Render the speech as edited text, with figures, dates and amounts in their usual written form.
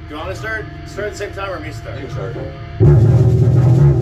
Do you want to start? Start at the same time or me start? You can start.